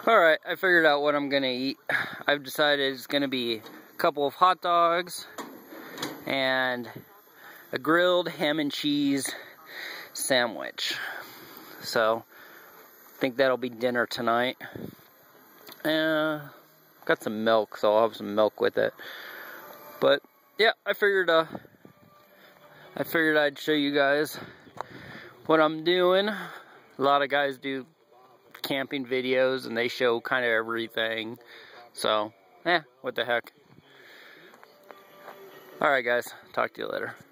Alright, I figured out what I'm gonna eat. I've decided it's gonna be a couple of hot dogs and a grilled ham and cheese sandwich. So, I think that'll be dinner tonight. Got some milk, so I'll have some milk with it. But yeah, I figured I'd show you guys what I'm doing. A lot of guys do camping videos and they show kind of everything. So, what the heck. Alright guys, talk to you later.